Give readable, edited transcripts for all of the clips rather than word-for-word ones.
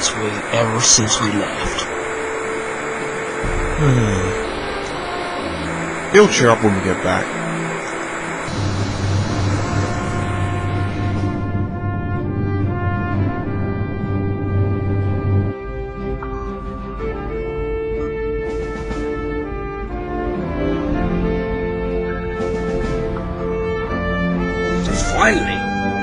this way ever since we left. He'll cheer up when we get back. Finally.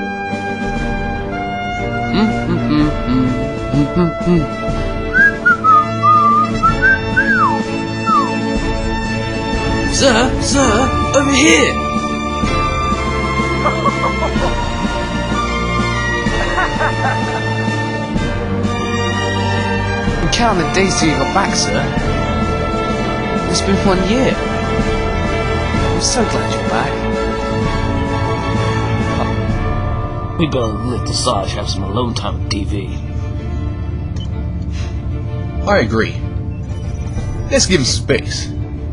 Sir, over here. I'm counting the days till you got back, sir. It's been 1 year. I'm so glad you're back. We better let the Sarge have some alone time with DV. I agree. Let's give him space.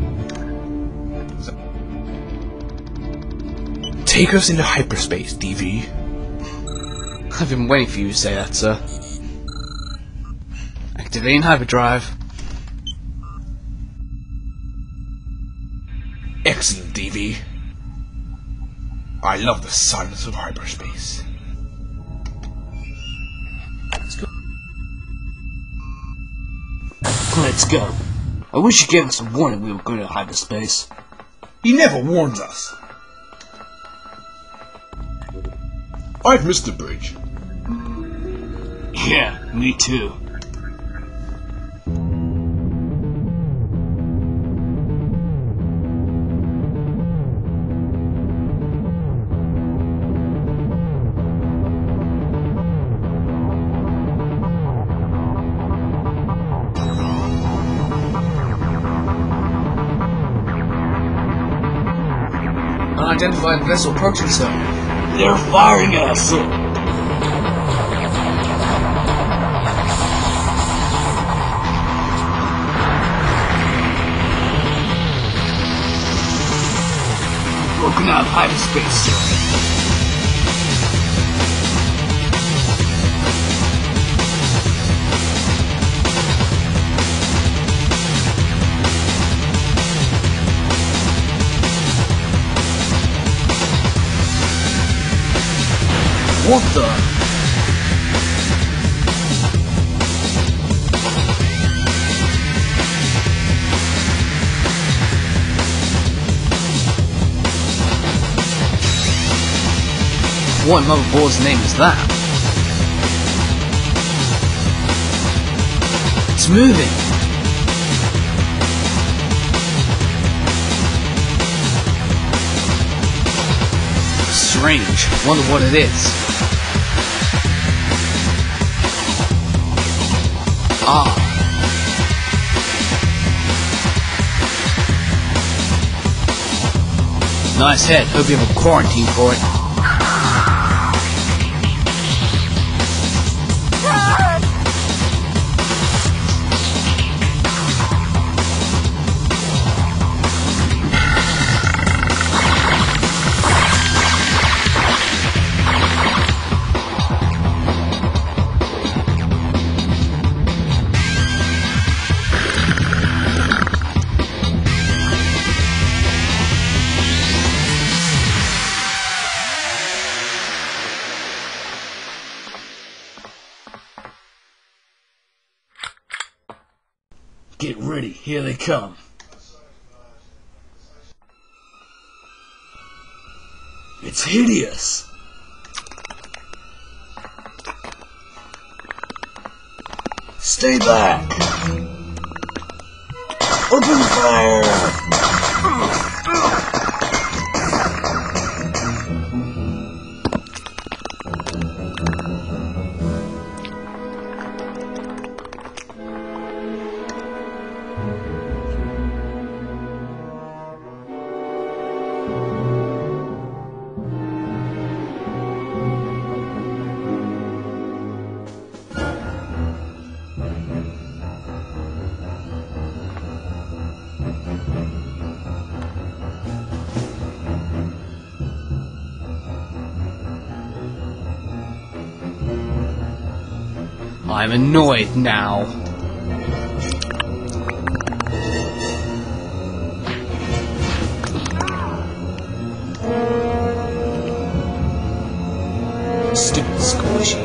Take us into hyperspace, DV. I've been waiting for you to say that, sir. Activating hyperdrive. Excellent, DV. I love the silence of hyperspace. Let's go. I wish you gave us a warning we were going to hyperspace. He never warns us. I've missed the bridge. Yeah, me too. Unidentified vessel approaching, sir. They're firing at us! Broken out of hyperspace, sir. What the? What motherboard's name is that? It's moving! Strange. Wonder what it is. Ah. Nice head. Hope you have a quarantine for it. Get ready, here they come. It's hideous! Stay back! Open fire! I'm annoyed now. Stupid squishy.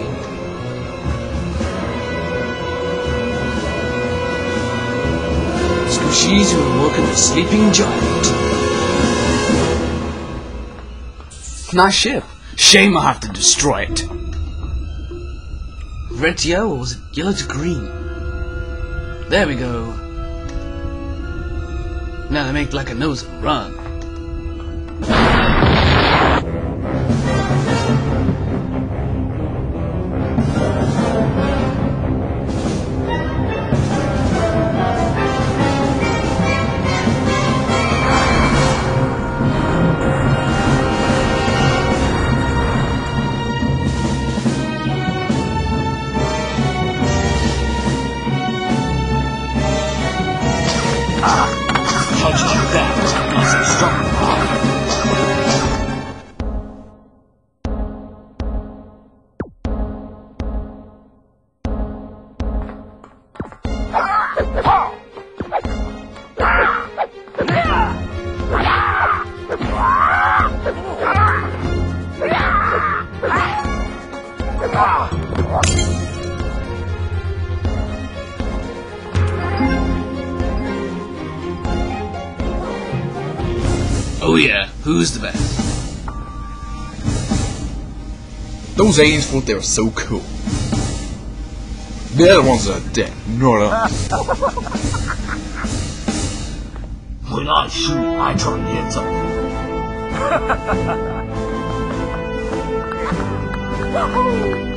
Squishies who awoken the sleeping giant. Nice ship. Shame I have to destroy it. Red to yellow, or was it yellow to green? There we go. Now they make like a nose and run. How'd you do that? Not so strong. Oh yeah, who's the best? Those aliens thought they were so cool. They're the ones that are dead, not us. When I shoot, I turn heads up. Woohoo!